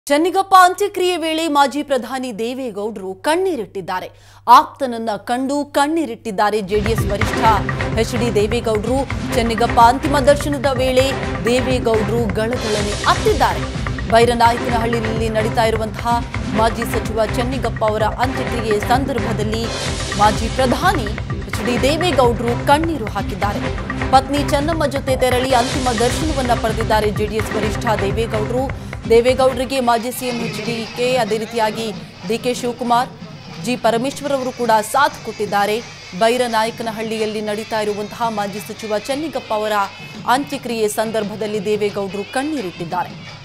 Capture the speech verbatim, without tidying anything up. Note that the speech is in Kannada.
ಚೆನ್ನಿಗಪ್ಪ ಅಂತ್ಯಕ್ರಿಯೆ ವೇಳೆ ಮಾಜಿ ಪ್ರಧಾನಿ ದೇವೇಗೌಡರು ಕಣ್ಣೀರಿಟ್ಟಿದ್ದಾರೆ. ಆಪ್ತನನ್ನ ಕಂಡು ಕಣ್ಣೀರಿಟ್ಟಿದ್ದಾರೆ ಜೆಡಿಎಸ್ ವರಿಷ್ಠ ಎಚ್ ಡಿ ದೇವೇಗೌಡರು. ಚೆನ್ನಿಗಪ್ಪ ಅಂತಿಮ ದರ್ಶನದ ವೇಳೆ ದೇವೇಗೌಡರು ಗಳಗಳನೆ ಅತ್ತಿದ್ದಾರೆ. ಬೈರನಾಯಕನಹಳ್ಳಿಯಲ್ಲಿ ನಡೀತಾ ಇರುವಂತಹ ಮಾಜಿ ಸಚಿವ ಚೆನ್ನಿಗಪ್ಪ ಅವರ ಅಂತ್ಯಕ್ರಿಯೆ ಸಂದರ್ಭದಲ್ಲಿ ಮಾಜಿ ಪ್ರಧಾನಿ ಎಚ್ ಡಿ ದೇವೇಗೌಡರು ಕಣ್ಣೀರು ಹಾಕಿದ್ದಾರೆ. ಪತ್ನಿ ಚೆನ್ನಮ್ಮ ಜೊತೆ ತೆರಳಿ ಅಂತಿಮ ದರ್ಶನವನ್ನ ಪಡೆದಿದ್ದಾರೆ ಜೆಡಿಎಸ್ ವರಿಷ್ಠ ದೇವೇಗೌಡರು. ದೇವೇಗೌಡರಿಗೆ ಮಾಜಿ ಸಿಎಂ ಎಚ್ ಡಿ ಕೆ ಅದೇ ರೀತಿಯಾಗಿ D K Shivakumar, G Parameshwar ಅವರು ಕೂಡ ಸಾಥ್ ಕೊಟ್ಟಿದ್ದಾರೆ. ಬೈರನಾಯಕನಹಳ್ಳಿಯಲ್ಲಿ ನಡೀತಾ ಇರುವಂತಹ ಮಾಜಿ ಸಚಿವ ಚೆನ್ನಿಗಪ್ಪ ಅವರ ಅಂತ್ಯಕ್ರಿಯೆ ಸಂದರ್ಭದಲ್ಲಿ ದೇವೇಗೌಡರು ಕಣ್ಣೀರಿಟ್ಟಿದ್ದಾರೆ.